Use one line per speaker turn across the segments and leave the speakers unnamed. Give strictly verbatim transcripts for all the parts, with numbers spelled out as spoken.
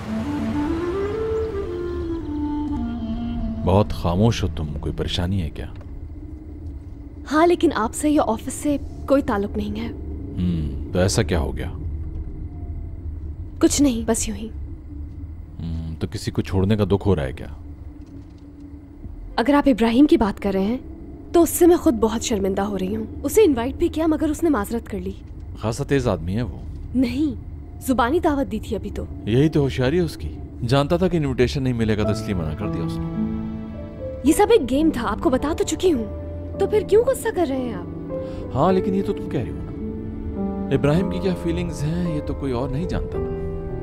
बहुत खामोश हो तुम, कोई परेशानी है क्या?
हाँ, लेकिन आपसे या ऑफिस से कोई ताल्लुक नहीं है।
हम्म, तो ऐसा क्या हो गया?
कुछ नहीं, बस यूं ही।
हम्म, तो किसी को छोड़ने का दुख हो रहा है क्या?
अगर आप इब्राहिम की बात कर रहे हैं तो उससे मैं खुद बहुत शर्मिंदा हो रही हूँ। उसे इनवाइट भी किया मगर उसने माजरत कर ली।
खासा तेज आदमी है वो।
नहीं, जुबानी दावत दी थी अभी तो।
यही तो होशियारी है उसकी। जानता था कि इनविटेशन नहीं मिलेगा तो इसलिए मना कर दिया उसने।
ये सब एक गेम था, आपको बता तो चुकी हूँ। तो फिर क्यों गुस्सा कर रहे हैं आप?
हाँ, लेकिन ये तो तुम कह रही हो ना, इब्राहिम की क्या फीलिंग्स हैं ये तो कोई और नहीं जानता ना।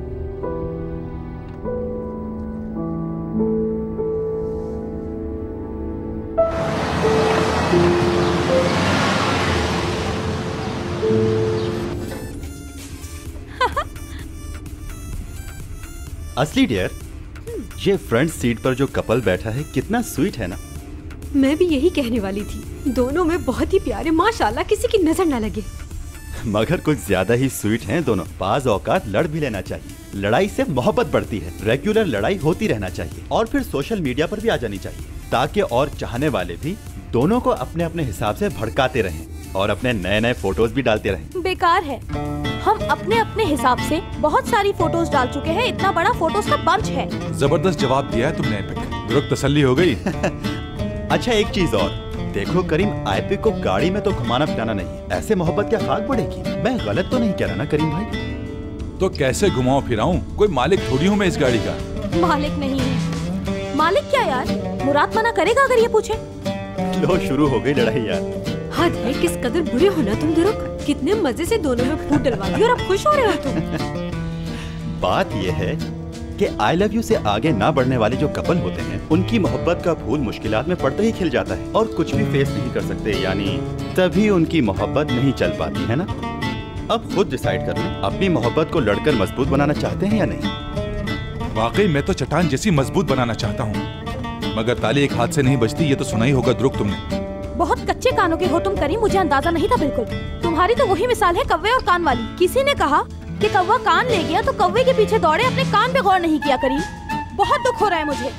असली डियर, ये फ्रंट सीट पर जो कपल बैठा है कितना स्वीट है ना।
मैं भी यही कहने वाली थी, दोनों में बहुत ही प्यारे, माशाल्लाह, किसी की नजर ना लगे।
मगर कुछ ज्यादा ही स्वीट हैं दोनों। बाज औकात लड़ भी लेना चाहिए। लड़ाई से मोहब्बत बढ़ती है। रेगुलर लड़ाई होती रहना चाहिए और फिर सोशल मीडिया पर भी आ जानी चाहिए ताकि और चाहने वाले भी दोनों को अपने अपने हिसाब से भड़काते रहें और अपने नए नए फोटोज भी डालते रहें।
बेकार है, हम अपने अपने हिसाब से बहुत सारी फोटोज डाल चुके हैं। इतना बड़ा फोटोज का बंच है।
जबरदस्त जवाब दिया है तुमने एपिक। दुरुस्त तसल्ली हो गई।
अच्छा, एक चीज और देखो करीम, एपिक को गाड़ी में तो घुमाना फिराना नहीं, ऐसे मोहब्बत क्या खाक पड़ेगी। मैं गलत तो नहीं कह रहा ना करीम भाई?
तो कैसे घुमाऊं फिराऊं? कोई मालिक थोड़ी हूँ मैं इस गाड़ी का।
मालिक नहीं है। मालिक क्या यार, मुराद मना करेगा अगर ये पूछे?
लो, शुरू हो गई लड़ाई यार।
हद है, किस कदर बुरे हो ना तुम दुरुक। कितने मजे से दोनों में फूट डलवा दी और अब खुश हो रहे हो तुम।
बात ये है कि आई लव यू से आगे ना बढ़ने वाले जो कपल होते हैं उनकी मोहब्बत का फूल मुश्किलात में पड़ते ही खिल जाता है और कुछ भी फेस नहीं कर सकते, यानी तभी उनकी मोहब्बत नहीं चल पाती है ना। अब खुद डिसाइड कर लें, अपनी मोहब्बत को लड़कर मजबूत बनाना चाहते हैं या नहीं।
वाकई मैं तो चट्टान जैसी मजबूत बनाना चाहता हूँ, मगर ताली एक हाथ से नहीं बजती, ये तो सुना ही होगा द्रुक तुमने।
बहुत कच्चे कानों के हो तुम करीम, मुझे अंदाजा नहीं था बिल्कुल। तुम्हारी तो वही मिसाल है कौवे और कान वाली। किसी ने कहा कि कौवा कान ले गया तो कौवे के पीछे दौड़े, अपने कान पे गौर नहीं किया। करीम, बहुत दुख हो रहा है मुझे।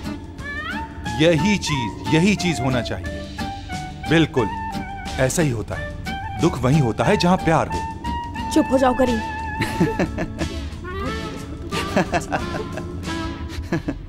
यही चीज यही चीज होना चाहिए। बिल्कुल ऐसा ही होता है। दुख वही होता है जहाँ प्यार हो।
चुप हो जाओ करीम।